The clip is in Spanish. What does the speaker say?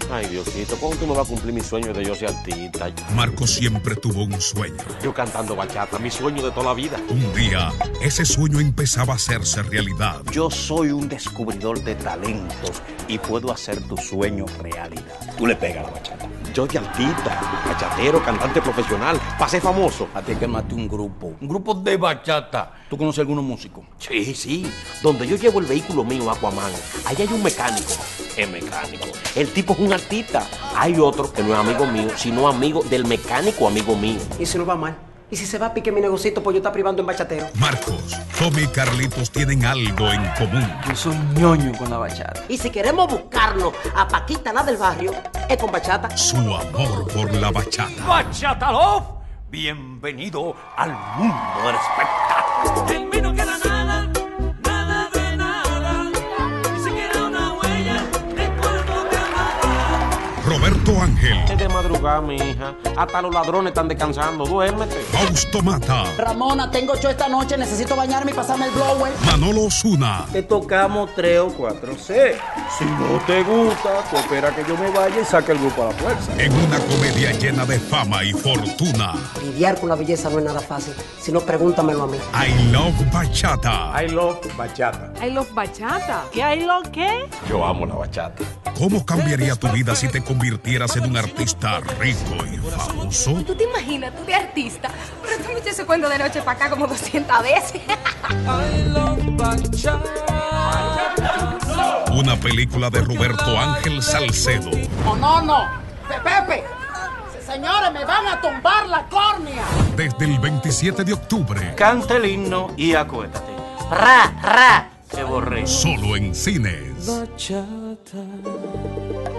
Ay, Diosito, ¿cuándo tú me vas a cumplir mi sueño de yo ser artista? Marco siempre tuvo un sueño. Yo cantando bachata, mi sueño de toda la vida. Un día, ese sueño empezaba a hacerse realidad. Yo soy un descubridor de talentos y puedo hacer tu sueño realidad. Tú le pegas a la bachata. Yo de artista, bachatero, cantante profesional, pasé famoso. A ti que maté un grupo de bachata. ¿Tú conoces algunos músicos? Sí, sí. Donde yo llevo el vehículo mío, Aquaman, ahí hay un mecánico. Es mecánico. El tipo es un artista. Hay otro que no es amigo mío, sino amigo del mecánico amigo mío. ¿Y si no va mal? ¿Y si se va a pique mi negocito, pues yo está privando en bachatero? Marcos, Tommy y Carlitos tienen algo en común. Yo soy ñoño con la bachata. Y si queremos buscarlo a Paquita, la del barrio, es con bachata. Su amor por la bachata. ¡Bachata Love! Bienvenido al mundo del espectáculo. En mí no queda nada, nada de nada, ni siquiera una huella de polvo que amará. Roberto Ángel. Es de madrugada, mi hija. Hasta los ladrones están descansando. Duérmete. Fausto Mata. Ramona, tengo yo esta noche, necesito bañarme y pasarme el blower. Manolo Osuna. Te tocamos 3 o 4 C. Si no te gusta, tú espera que yo me vaya y saque el grupo a la fuerza. En una comedia llena de fama y fortuna. Lidiar con la belleza no es nada fácil. Si no, pregúntamelo a mí. I Love Bachata. I love bachata. I love bachata. ¿Qué I love qué? Yo amo la bachata. ¿Cómo cambiaría tu vida si te convirtieras en un artista rico y famoso? ¿Tú te imaginas, tú de artista? Pero tú me echas ese cuento de noche para acá como 200 veces. I love bachata. Una película de Roberto Ángel Salcedo. ¡Oh, no! ¡Pepe! Señores, me van a tumbar la córnea. Desde el 27 de octubre. Canta el himno y acuérdate. ¡Ra! Te borré. Solo en cines. Bachata.